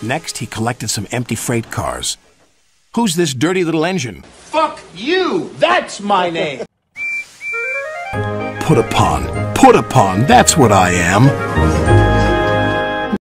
Next, he collected some empty freight cars. Who's this dirty little engine? Fuck you! That's my name! Put upon, that's what I am.